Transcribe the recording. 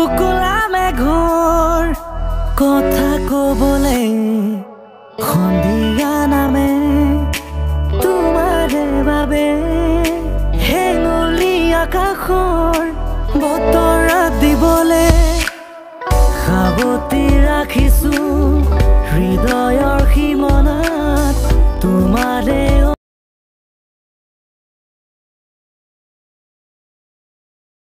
কুকুলা মেঘৰ কথা কবলে সন্ধিয়া নামে তোমাৰে বাবে হেঙুলি আকাশৰ বতৰা দিবলে সাৱতি ৰাখিছো